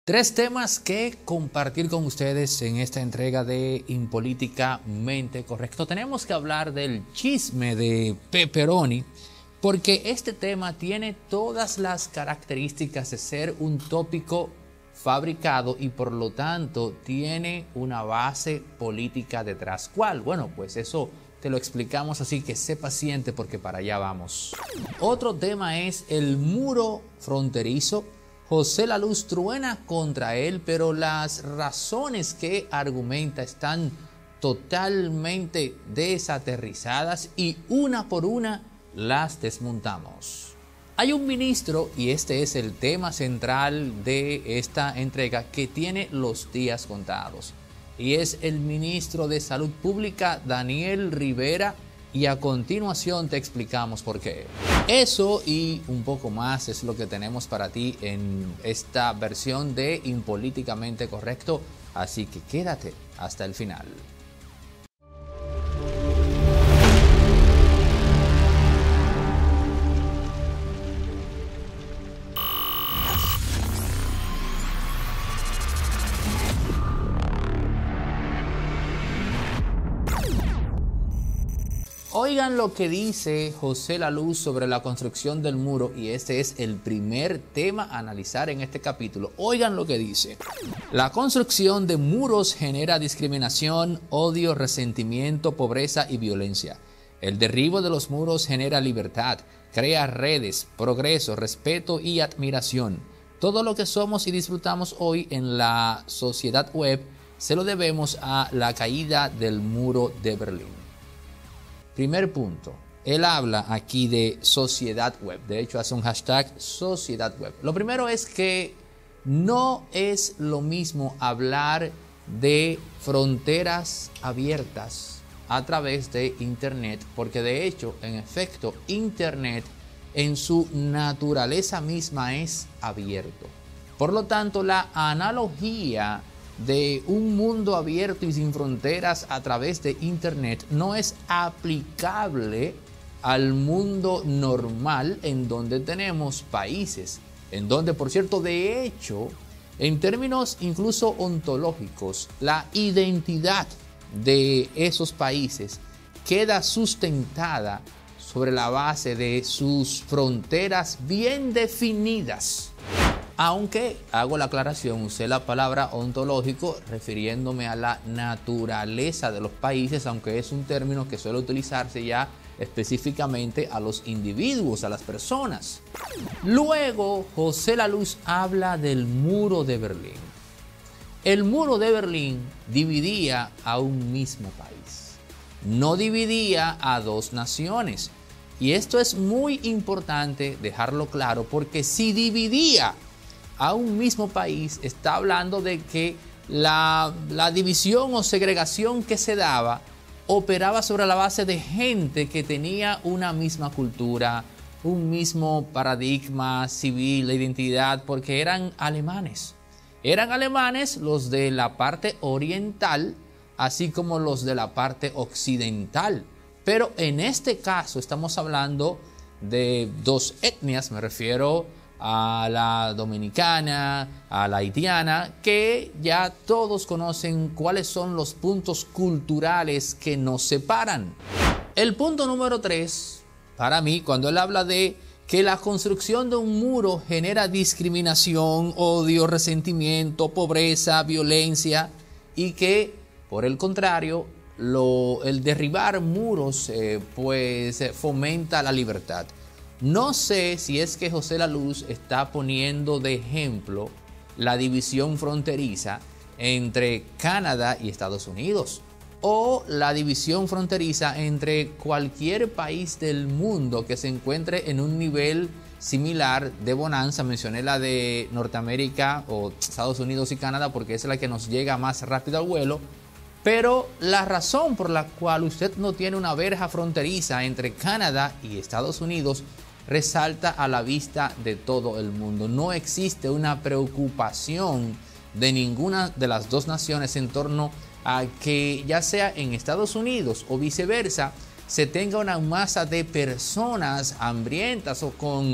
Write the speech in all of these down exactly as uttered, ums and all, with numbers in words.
Tres temas que compartir con ustedes en esta entrega de Impolíticamente Correcto. Tenemos que hablar del chisme de Pepperoni, porque este tema tiene todas las características de ser un tópico fabricado y por lo tanto tiene una base política detrás. ¿Cuál? Bueno, pues eso te lo explicamos, así que sé paciente porque para allá vamos. Otro tema es el muro fronterizo. José La Luz truena contra él, pero las razones que argumenta están totalmente desaterrizadas y una por una las desmontamos. Hay un ministro, y este es el tema central de esta entrega, que tiene los días contados. Y es el ministro de Salud Pública, Daniel Rivera, y a continuación te explicamos por qué. Eso y un poco más es lo que tenemos para ti en esta versión de Impolíticamente Correcto, así que quédate hasta el final. Oigan lo que dice José La Luz sobre la construcción del muro, y este es el primer tema a analizar en este capítulo. Oigan lo que dice. La construcción de muros genera discriminación, odio, resentimiento, pobreza y violencia. El derribo de los muros genera libertad, crea redes, progreso, respeto y admiración. Todo lo que somos y disfrutamos hoy en la sociedad web se lo debemos a la caída del muro de Berlín. Primer punto, él habla aquí de sociedad web, de hecho hace un hashtag sociedad web. Lo primero es que no es lo mismo hablar de fronteras abiertas a través de Internet, porque de hecho, en efecto, Internet en su naturaleza misma es abierto. Por lo tanto, la analogía de un mundo abierto y sin fronteras a través de Internet no es aplicable al mundo normal en donde tenemos países, en donde, por cierto, de hecho, en términos incluso ontológicos, la identidad de esos países queda sustentada sobre la base de sus fronteras bien definidas. Aunque hago la aclaración, usé la palabra ontológico refiriéndome a la naturaleza de los países, aunque es un término que suele utilizarse ya específicamente a los individuos, a las personas. Luego, José La Luz habla del muro de Berlín. El muro de Berlín dividía a un mismo país, no dividía a dos naciones. Y esto es muy importante dejarlo claro, porque si dividía a un mismo país, está hablando de que la, la división o segregación que se daba operaba sobre la base de gente que tenía una misma cultura, un mismo paradigma civil, la identidad, porque eran alemanes. Eran alemanes los de la parte oriental, así como los de la parte occidental. Pero en este caso estamos hablando de dos etnias, me refiero a la dominicana, a la haitiana, que ya todos conocen cuáles son los puntos culturales que nos separan. El punto número tres, para mí, cuando él habla de que la construcción de un muro genera discriminación, odio, resentimiento, pobreza, violencia, y que, por el contrario, lo, el derribar muros eh, pues eh, fomenta la libertad. No sé si es que José La Luz está poniendo de ejemplo la división fronteriza entre Canadá y Estados Unidos, o la división fronteriza entre cualquier país del mundo que se encuentre en un nivel similar de bonanza. Mencioné la de Norteamérica o Estados Unidos y Canadá porque es la que nos llega más rápido al vuelo. Pero la razón por la cual usted no tiene una verja fronteriza entre Canadá y Estados Unidos resalta a la vista de todo el mundo. No existe una preocupación de ninguna de las dos naciones en torno a que, ya sea en Estados Unidos o viceversa, se tenga una masa de personas hambrientas o con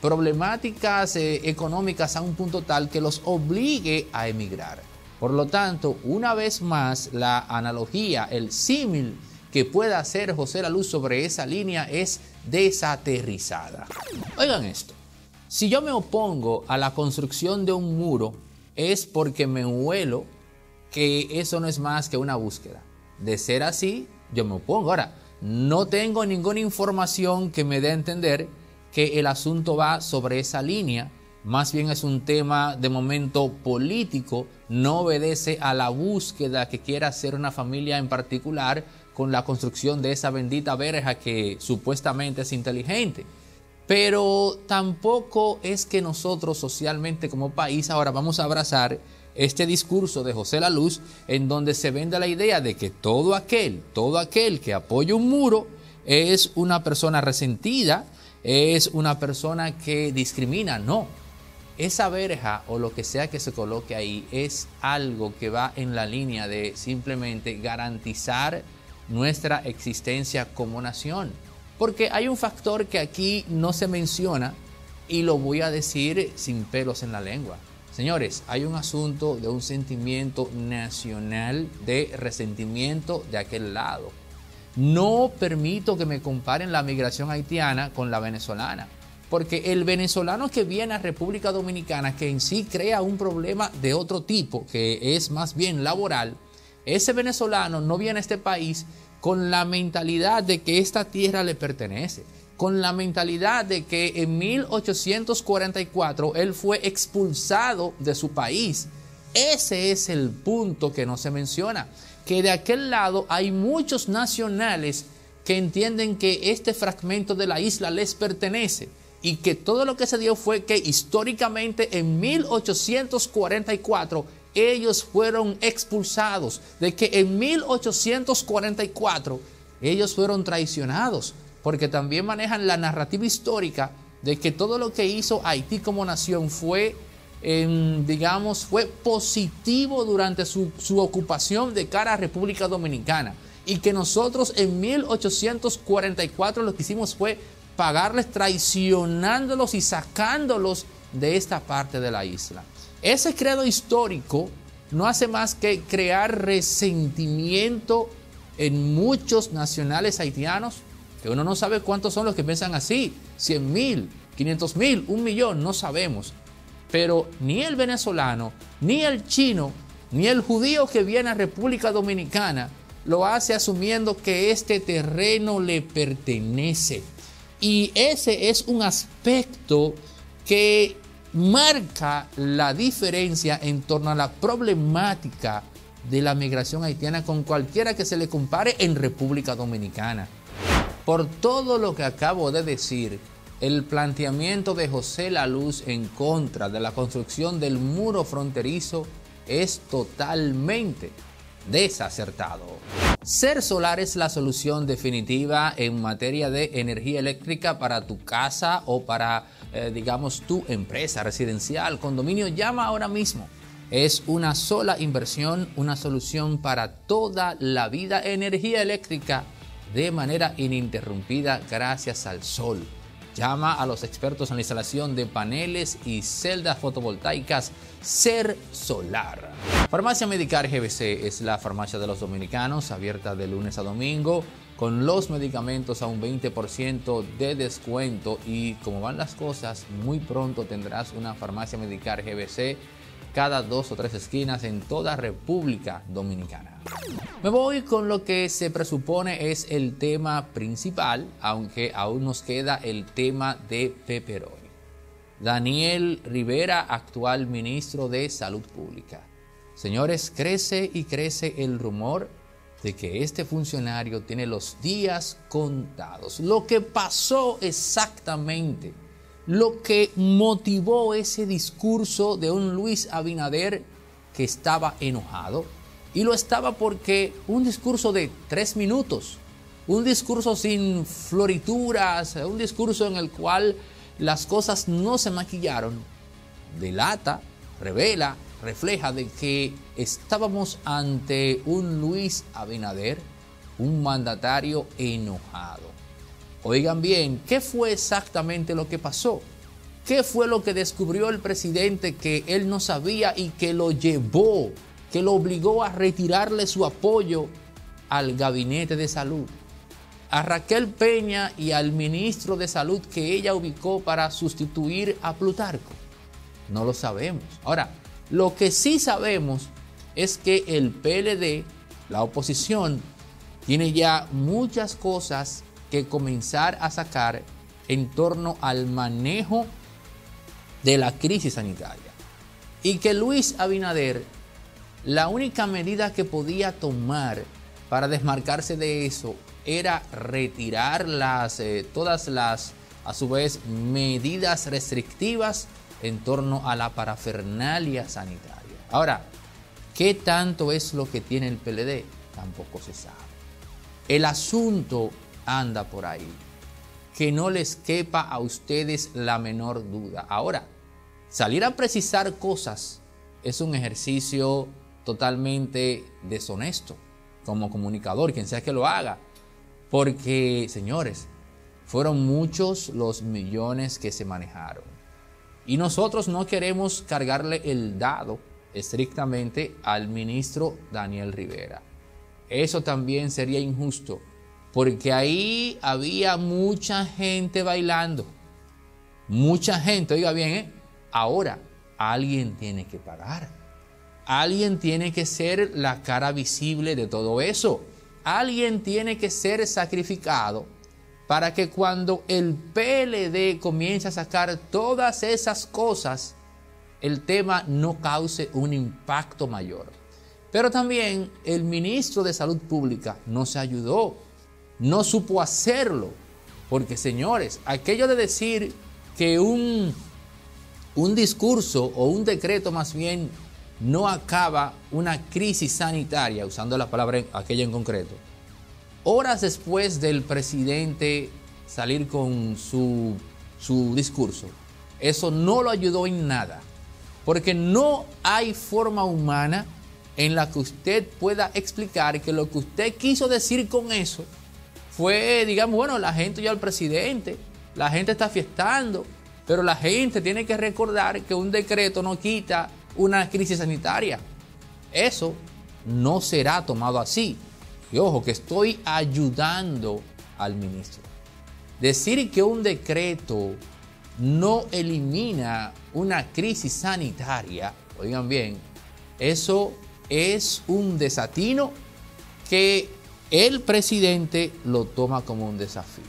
problemáticas eh, económicas a un punto tal que los obligue a emigrar. Por lo tanto, una vez más, la analogía, el símil que pueda hacer José La Luz sobre esa línea es desaterrizada. Oigan esto, si yo me opongo a la construcción de un muro es porque me huelo que eso no es más que una búsqueda. De ser así, yo me opongo. Ahora, no tengo ninguna información que me dé a entender que el asunto va sobre esa línea. Más bien es un tema de momento político, no obedece a la búsqueda que quiera hacer una familia en particular con la construcción de esa bendita verja que supuestamente es inteligente. Pero tampoco es que nosotros socialmente como país ahora vamos a abrazar este discurso de José La Luz en donde se vende la idea de que todo aquel, todo aquel que apoya un muro es una persona resentida, es una persona que discrimina. No. Esa verja o lo que sea que se coloque ahí es algo que va en la línea de simplemente garantizar nuestra existencia como nación. Porque hay un factor que aquí no se menciona y lo voy a decir sin pelos en la lengua. Señores, hay un asunto de un sentimiento nacional de resentimiento de aquel lado. No permito que me comparen la migración haitiana con la venezolana. Porque el venezolano que viene a República Dominicana, que en sí crea un problema de otro tipo, que es más bien laboral, ese venezolano no viene a este país con la mentalidad de que esta tierra le pertenece, con la mentalidad de que en mil ochocientos cuarenta y cuatro él fue expulsado de su país. Ese es el punto que no se menciona, que de aquel lado hay muchos nacionales que entienden que este fragmento de la isla les pertenece. Y que todo lo que se dio fue que históricamente en mil ochocientos cuarenta y cuatro ellos fueron expulsados, de que en mil ochocientos cuarenta y cuatro ellos fueron traicionados, porque también manejan la narrativa histórica de que todo lo que hizo Haití como nación fue, eh, digamos, fue positivo durante su, su ocupación de cara a República Dominicana, y que nosotros en mil ochocientos cuarenta y cuatro lo que hicimos fue pagarles traicionándolos y sacándolos de esta parte de la isla. Ese credo histórico no hace más que crear resentimiento en muchos nacionales haitianos, que uno no sabe cuántos son los que piensan así, cien mil, quinientos mil, un millón, no sabemos. Pero ni el venezolano, ni el chino, ni el judío que viene a República Dominicana lo hace asumiendo que este terreno le pertenece. Y ese es un aspecto que marca la diferencia en torno a la problemática de la migración haitiana con cualquiera que se le compare en República Dominicana. Por todo lo que acabo de decir, el planteamiento de José La Luz en contra de la construcción del muro fronterizo es totalmente desacertado. Ser solar es la solución definitiva en materia de energía eléctrica para tu casa o para, eh, digamos, tu empresa residencial, condominio. Llama ahora mismo. Es una sola inversión, una solución para toda la vida. Energía eléctrica de manera ininterrumpida gracias al sol. Llama a los expertos en la instalación de paneles y celdas fotovoltaicas Ser Solar. Farmacia Medicar G B C es la farmacia de los dominicanos, abierta de lunes a domingo, con los medicamentos a un veinte por ciento de descuento. Y como van las cosas, muy pronto tendrás una Farmacia Medicar G B C cada dos o tres esquinas en toda República Dominicana. Me voy con lo que se presupone es el tema principal, aunque aún nos queda el tema de Pepperoni. Daniel Rivera, actual ministro de Salud Pública. Señores, crece y crece el rumor de que este funcionario tiene los días contados. Lo que pasó exactamente, lo que motivó ese discurso de un Luis Abinader que estaba enojado, y lo estaba porque un discurso de tres minutos, un discurso sin florituras, un discurso en el cual las cosas no se maquillaron, delata, revela, refleja de que estábamos ante un Luis Abinader, un mandatario enojado. Oigan bien, ¿qué fue exactamente lo que pasó? ¿Qué fue lo que descubrió el presidente que él no sabía y que lo llevó, que lo obligó a retirarle su apoyo al gabinete de salud? A Raquel Peña y al ministro de salud que ella ubicó para sustituir a Plutarco. No lo sabemos. Ahora, lo que sí sabemos es que el P L D, la oposición, tiene ya muchas cosas que comenzar a sacar en torno al manejo de la crisis sanitaria. Y que Luis Abinader, la única medida que podía tomar para desmarcarse de eso era retirar las, eh, todas las, a su vez, medidas restrictivas en torno a la parafernalia sanitaria. Ahora, ¿qué tanto es lo que tiene el P L D? Tampoco se sabe. El asunto anda por ahí. Que no les quepa a ustedes la menor duda. Ahora, salir a precisar cosas es un ejercicio totalmente deshonesto como comunicador, quien sea que lo haga. Porque, señores, fueron muchos los millones que se manejaron. Y nosotros no queremos cargarle el dado estrictamente al ministro Daniel Rivera. Eso también sería injusto, porque ahí había mucha gente bailando. Mucha gente, oiga bien, ¿eh? Ahora, alguien tiene que pagar. Alguien tiene que ser la cara visible de todo eso. Alguien tiene que ser sacrificado para que cuando el P L D comience a sacar todas esas cosas, el tema no cause un impacto mayor. Pero también el ministro de Salud Pública no se ayudó, no supo hacerlo. Porque, señores, aquello de decir que un, un discurso o un decreto más bien no acaba una crisis sanitaria, usando la palabra aquella en concreto, horas después del presidente salir con su, su discurso, eso no lo ayudó en nada. Porque no hay forma humana en la que usted pueda explicar que lo que usted quiso decir con eso fue, digamos, bueno, la gente oyó al presidente, la gente está fiestando, pero la gente tiene que recordar que un decreto no quita una crisis sanitaria. Eso no será tomado así. Y ojo, que estoy ayudando al ministro. Decir que un decreto no elimina una crisis sanitaria, oigan bien, eso es un desatino que el presidente lo toma como un desafío.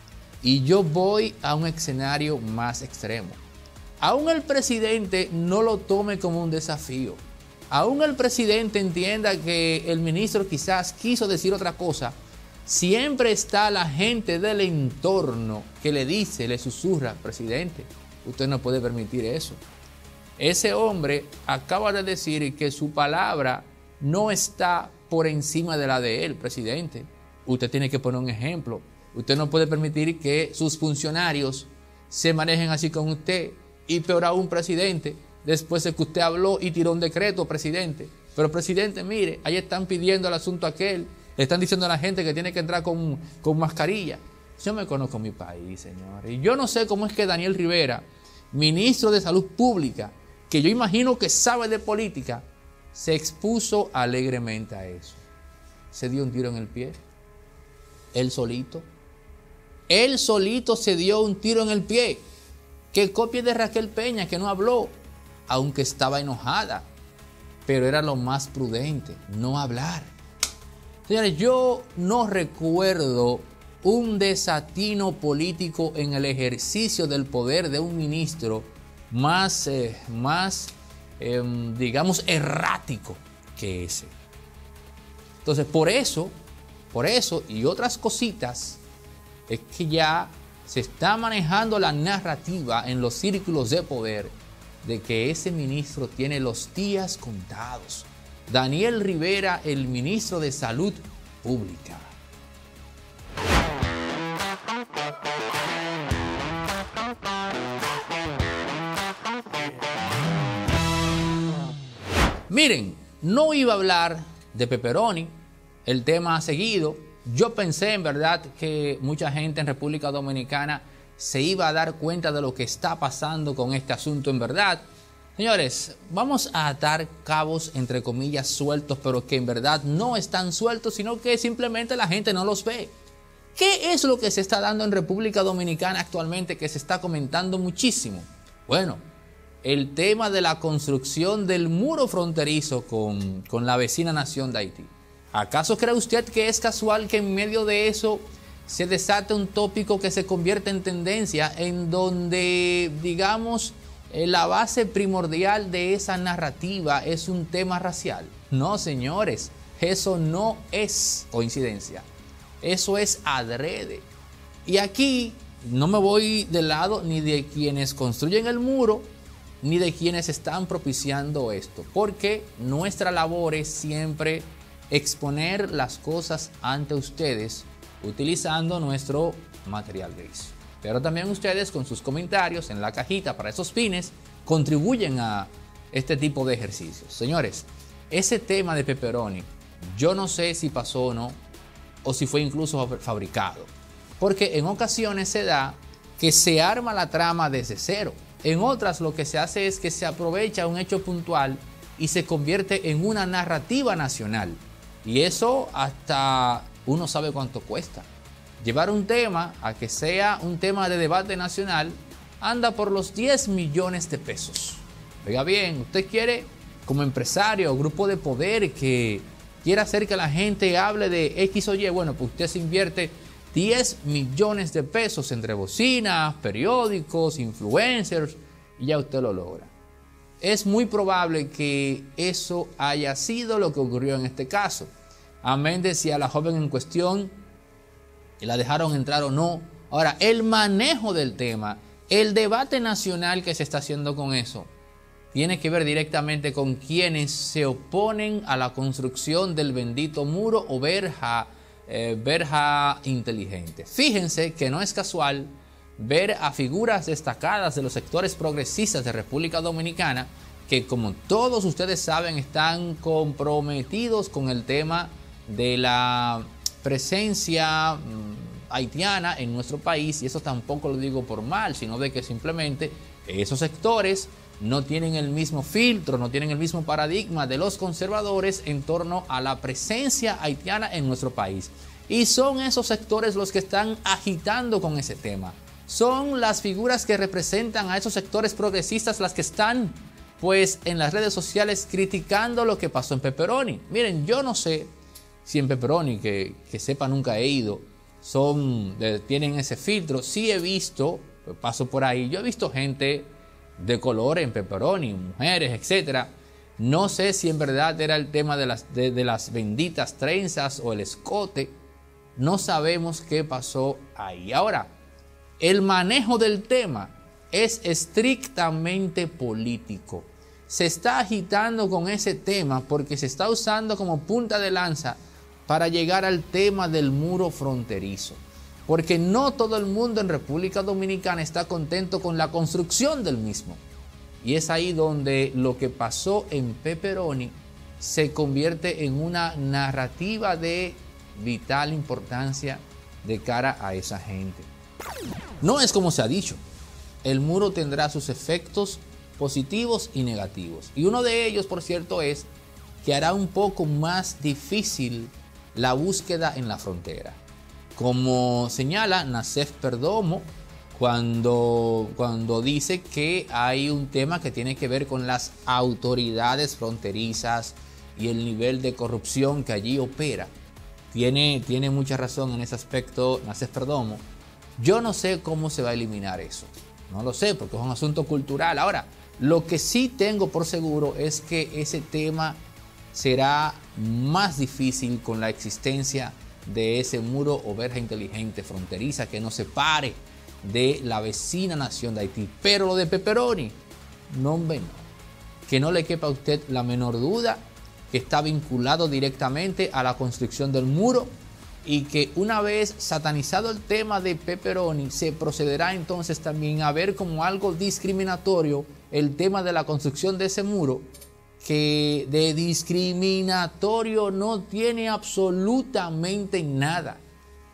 Y yo voy a un escenario más extremo. Aún el presidente no lo tome como un desafío. Aún el presidente entienda que el ministro quizás quiso decir otra cosa. Siempre está la gente del entorno que le dice, le susurra, presidente, usted no puede permitir eso. Ese hombre acaba de decir que su palabra no está por encima de la de él, presidente. Usted tiene que poner un ejemplo. Usted no puede permitir que sus funcionarios se manejen así con usted. Y peor aún, presidente, después de que usted habló y tiró un decreto, presidente. Pero, presidente, mire, ahí están pidiendo el asunto aquel. Le están diciendo a la gente que tiene que entrar con, con mascarilla. Yo me conozco mi país, señores. Y yo no sé cómo es que Daniel Rivera, ministro de Salud Pública, que yo imagino que sabe de política, se expuso alegremente a eso. Se dio un tiro en el pie. Él solito. Él solito se dio un tiro en el pie. Que copie de Raquel Peña, que no habló, aunque estaba enojada. Pero era lo más prudente, no hablar. Señores, yo no recuerdo un desatino político en el ejercicio del poder de un ministro más, eh, más eh, digamos, errático que ese. Entonces, por eso, por eso y otras cositas, es que ya se está manejando la narrativa en los círculos de poder de que ese ministro tiene los días contados. Daniel Rivera, el ministro de Salud Pública. Miren, no iba a hablar de pepperoni, el tema ha seguido. Yo pensé en verdad que mucha gente en República Dominicana se iba a dar cuenta de lo que está pasando con este asunto en verdad. Señores, vamos a atar cabos entre comillas sueltos, pero que en verdad no están sueltos, sino que simplemente la gente no los ve. ¿Qué es lo que se está dando en República Dominicana actualmente que se está comentando muchísimo? Bueno, el tema de la construcción del muro fronterizo con, con la vecina nación de Haití. ¿Acaso cree usted que es casual que en medio de eso se desate un tópico que se convierte en tendencia, en donde, digamos, la base primordial de esa narrativa es un tema racial? No, señores, eso no es coincidencia, eso es adrede. Y aquí no me voy del lado ni de quienes construyen el muro, ni de quienes están propiciando esto, porque nuestra labor es siempre exponer las cosas ante ustedes utilizando nuestro material gris. Pero también ustedes con sus comentarios en la cajita para esos fines contribuyen a este tipo de ejercicios. Señores, ese tema de pepperoni, yo no sé si pasó o no, o si fue incluso fabricado. Porque en ocasiones se da que se arma la trama desde cero. En otras lo que se hace es que se aprovecha un hecho puntual y se convierte en una narrativa nacional. Y eso hasta uno sabe cuánto cuesta. Llevar un tema a que sea un tema de debate nacional anda por los diez millones de pesos. Oiga bien, usted quiere como empresario o grupo de poder que quiera hacer que la gente hable de X o Y, bueno, pues usted se invierte diez millones de pesos entre bocinas, periódicos, influencers y ya usted lo logra. Es muy probable que eso haya sido lo que ocurrió en este caso. Amén de si a la joven en cuestión la dejaron entrar o no. Ahora, el manejo del tema, el debate nacional que se está haciendo con eso, tiene que ver directamente con quienes se oponen a la construcción del bendito muro o verja, eh, verja inteligente. Fíjense que no es casual ver a figuras destacadas de los sectores progresistas de República Dominicana que, como todos ustedes saben, están comprometidos con el tema de la presencia mmm, haitiana en nuestro país, y eso tampoco lo digo por mal, sino de que simplemente esos sectores no tienen el mismo filtro, no tienen el mismo paradigma de los conservadores en torno a la presencia haitiana en nuestro país. Y son esos sectores los que están agitando con ese tema. Son las figuras que representan a esos sectores progresistas las que están, pues, en las redes sociales criticando lo que pasó en Pepperoni. Miren, yo no sé si en Pepperoni, que, que sepa nunca he ido, son, tienen ese filtro. Sí he visto, pues paso por ahí, yo he visto gente de color en Pepperoni, mujeres, etcétera. No sé si en verdad era el tema de las, de, de las benditas trenzas o el escote. No sabemos qué pasó ahí. Ahora, el manejo del tema es estrictamente político. Se está agitando con ese tema porque se está usando como punta de lanza para llegar al tema del muro fronterizo. Porque no todo el mundo en República Dominicana está contento con la construcción del mismo. Y es ahí donde lo que pasó en Pepperoni se convierte en una narrativa de vital importancia de cara a esa gente. No es como se ha dicho. El muro tendrá sus efectos positivos y negativos. Y uno de ellos, por cierto, es que hará un poco más difícil la búsqueda en la frontera. Como señala Nassef Perdomo cuando, cuando dice que hay un tema que tiene que ver con las autoridades fronterizas y el nivel de corrupción que allí opera. Tiene, tiene mucha razón en ese aspecto Nassef Perdomo. Yo no sé cómo se va a eliminar eso. No lo sé, porque es un asunto cultural. Ahora, lo que sí tengo por seguro es que ese tema será más difícil con la existencia de ese muro o verja inteligente fronteriza que nos separe de la vecina nación de Haití. Pero lo de Pepperoni, no, hombre, no. Que no le quepa a usted la menor duda que está vinculado directamente a la construcción del muro y que una vez satanizado el tema de Pepperoni, se procederá entonces también a ver como algo discriminatorio el tema de la construcción de ese muro, que de discriminatorio no tiene absolutamente nada.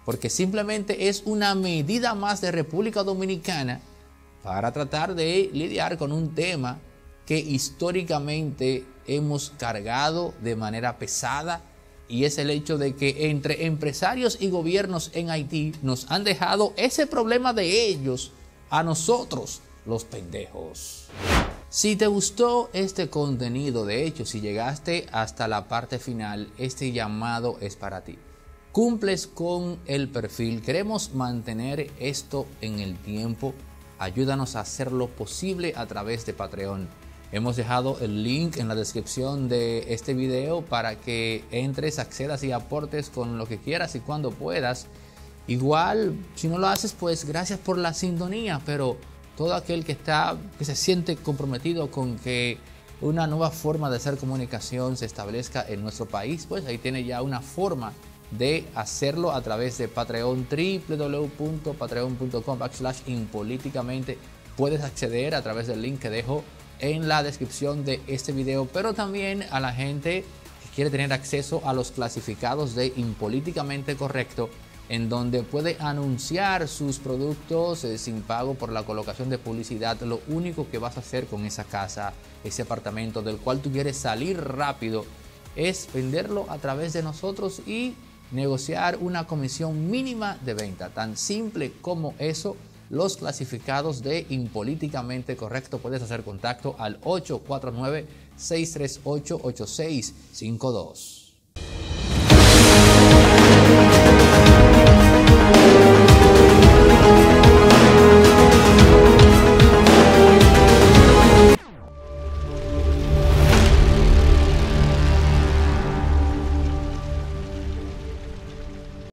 porque simplemente es una medida más de República Dominicana para tratar de lidiar con un tema que históricamente hemos cargado de manera pesada, y es el hecho de que entre empresarios y gobiernos en Haití nos han dejado ese problema de ellos a nosotros, los pendejos. Si te gustó este contenido, de hecho, si llegaste hasta la parte final, este llamado es para ti. Cumples con el perfil, queremos mantener esto en el tiempo, ayúdanos a hacer lo posible a través de Patreon. Hemos dejado el link en la descripción de este video para que entres, accedas y aportes con lo que quieras y cuando puedas. Igual, si no lo haces, pues gracias por la sintonía, pero todo aquel que está, que se siente comprometido con que una nueva forma de hacer comunicación se establezca en nuestro país, pues ahí tiene ya una forma de hacerlo a través de Patreon, doble u doble u doble u punto patreon punto com backslash impolíticamente. Puedes acceder a través del link que dejo en la descripción de este video, pero también a la gente que quiere tener acceso a los clasificados de Impolíticamente Correcto, en donde puede anunciar sus productos eh, sin pago por la colocación de publicidad. Lo único que vas a hacer con esa casa, ese apartamento del cual tú quieres salir rápido, es venderlo a través de nosotros y negociar una comisión mínima de venta. Tan simple como eso. Los clasificados de Impolíticamente Correcto, puedes hacer contacto al ocho cuatro nueve, seis tres ocho, ocho seis cinco dos.